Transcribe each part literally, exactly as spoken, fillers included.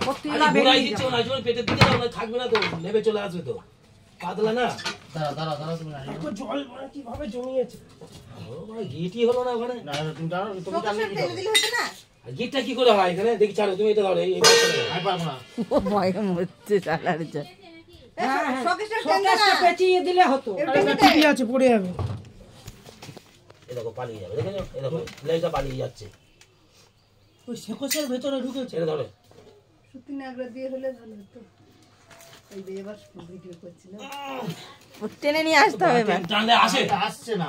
ঘুরাই দিচ্ছে না, জোর পেটের দিকে না থাকবে না তো, নেবে চলে আসবে তো, পাতলা না। দাঁড়া দাঁড়া দাঁড়া তুমি এত জল মানে কিভাবে জমিয়েছে, ও ভাই গিটি হলো না ওখানে। না তুমি দাঁড়াও, তুমি টানলে কি হবে? দিলে হতো না। আর গিটটা কি করে হয় এখানে দেখি, ছাড়ো তুমি এটা ধরো, এই আমি পারবো না। ও ভয় মরছে শালার যা। শোকেসটা টেনে না। পেঁচিয়ে দিলে হতো। ঠিকই আছে, পড়ে যাবে। এই দেখো পালিয়ে যাবে, দেখেছো এই দেখো লেজটা পালিয়ে যাচ্ছে, ওই শোকেসের ভেতরে ঢুকেছে। এটা ধরো। সুতি নাগরা দিয়ে হলে ভালো হতো। এই যে এবার ভিডিও করছিলাম। টেনে নিয়ে আসতে হবে এবার। টানলে আসে, আসছে না।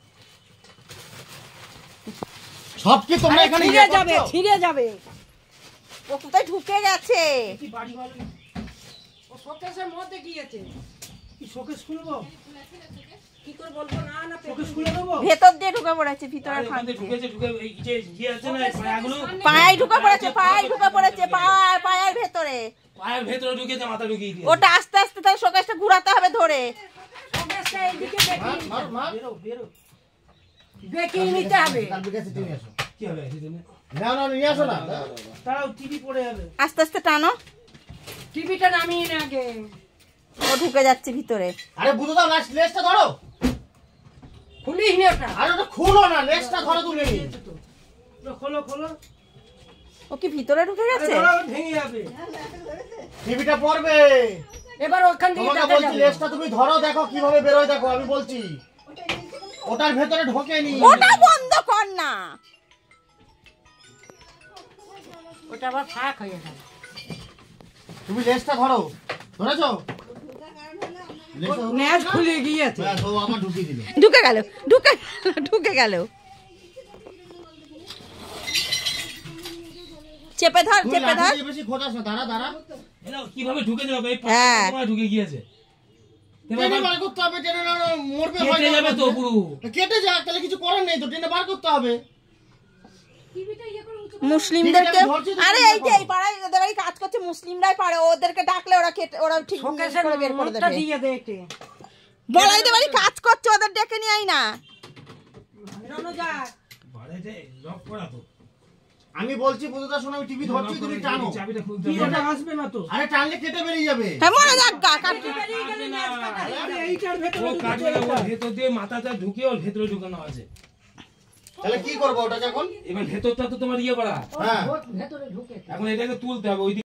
সব কি তোমরা এখানে ছিঁড়ে যাবে, ছিঁড়ে যাবে। ও কোথায় ঢুকে গেছে? কি বাড়ি মারো। ও শোকেসের মধ্যে গিয়েছে। কি শোকেস খুলবো? কি করে বলবো? না না, শোকেস খুলে দেবো। ভেতর দিয়ে ঢুকে পড়েছে, ভিতরে আরে ফাঁক ওখানে দিয়ে। ঢুকেছে, ঢুকে এই যে ইয়ে আছে না পায়াগুলো, পায়ে ঢুকে পড়েছে, পায়ে ঢুকে পড়েছে, পায়ে পায়ের ভেতরে। পায়ের ভেতরে ঢুকেছে, মাথা ঢুকিয়ে দিয়ে। ওটা আস্তে আস্তে তাহলে শোকেসটা ঘুরাতে হবে ধরে। শোকেসটা এইদিকে বেঁকিয়ে মার মার বেরো বেরো, বেঁকিয়ে নিতে হবে। কাল বিকাশে তুমি আসো। কি হবে সেদিনে? না না নিয়ে আসো না। তারাও টিভি পড়ে যাবে। আস্তে আস্তে টানো, টিভিটা নামিয়ে নে আগে। ও ঢুকে যাচ্ছে ভিতরে। আরে বুঝো দাও, লেজটা ধরো। খুলিস নি ওটা। আরে ওটা খুলো না, লেজটা ধরো তুমি। ওটা খোলো খোলো। ও কি ভিতরে ঢুকে আরে গেছে? ধরো, ভেঙে যাবে। টিভিটা পড়বে। এবার ওখান থেকে তোমাকে দেখা বলছি যাবে। লেজটা তুমি ধরো, দেখো কিভাবে বেরোয়, দেখো আমি বলছি। ওটার ভেতরে ঢোকেনি। ওটা বন্ধ কর না। ওটা আবার ফাঁক হয়ে যাবে। তুমি লেজটা ধরো, ধরেছো? ম্যাচ খুলে গিয়েছে। ব্যাস, ও আমার ঢুকিয়ে দিল। ঢুকে গেল, ঢুকে গেল, ঢুকে গেল। চেপে ধর, তুমি চেপে লাঠি ধর। দিয়ে বেশি খোঁজাস না, দাঁড়া দাঁড়া। এটা কিভাবে ঢুকে যাবে, এই হ্যাঁ। পায়ে ঢুকে গিয়েছে, টেনে বার করতে হবে, টেনে না মরবে হয় কেটে না। যাবে তো পুরো। কেটে যাক, তাহলে কিছু করার নেই তো, টেনে বার করতে হবে। মুসলিমদেরকে, ঠিক আছে, ধরছি তো, আরে তুমি এই যে এই পাড়ায় ওদের বাড়ি কাজ করছে মুসলিমরাই পারে, ওদেরকে ডাকলে ওরা কেটে, ওরা ঠিক শোকেসের করে বের করে মুখটা দেবে। দিয়ে দে এতে। বলাইতে বাড়ি কাজ করছে, ওদের ডেকে নিয়ে আই না। বেরোনো যাক। বাড়িতে লক করা তো, আমি বলছি বুঝতে শোনো, আমি টিভি ধরছি, তুমি টানো। চাবিটা খুলতে কি হবে। ওটা আসবে না তো। আরে টানলে কেটে বেরিয়ে যাবে। হ্যাঁ মনে যাক গা কাট। বেরিয়ে গেলে ম্যাচ কাটা হয়ে যাবে। এইটার ও ভেতরে কাটবে না, ওর ভেতর দিয়ে মাথাটা ঢুকিয়ে ওর ভেতরে ঢুকানো আছে। তাহলে কি করবো ওটাকে এখন? এবার ভেতরটা তো তোমার ইয়ে করা, হ্যাঁ ভেতরে ঢুকে এখন এটাকে তুলতে হবে ওই